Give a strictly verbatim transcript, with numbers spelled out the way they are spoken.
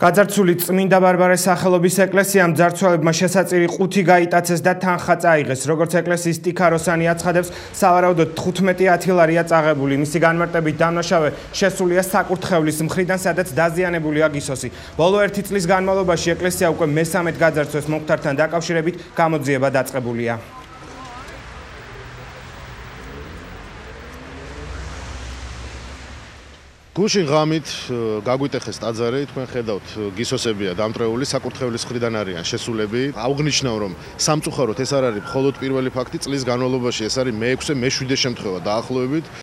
გაძარცული წმინდა ბარბარეს სახელობის ეკლესიამ ძარცველებმა შესაწირი ყუთი გაიტაცეს და თანხა წაიღეს. როგორც ეკლესიის ტიქაროსანი აცხადებს, სავარაუდოდ თხუთმეტი ათილარია წაღებული. მისი განმარტებით დამნაშავე შესულია საკურთხევლის მხრიდან, სადაც დაზიანებულია გისოსი. ბოლო ერთი წლის განმავლობაში ეკლესია უკვე მესამედ გაძარცვეს, მომხდართან დაკავშირებით გამოძიება დაწყებულია. გუშინ ღამით გაგვიტეხეს ტაძარი, თქვენ ხედავთ გისოსებია დამტრეული, საკურთხევლის მხრიდან არიან შესულები. აუღნიშნავ, რომ სამწუხაროდ ეს არ არის მხოლოდ პირველი ფაქტი, წლის განმავლობაში ეს არის მეექვსე, მეშვიდე შემთხვევა დაახლოებით,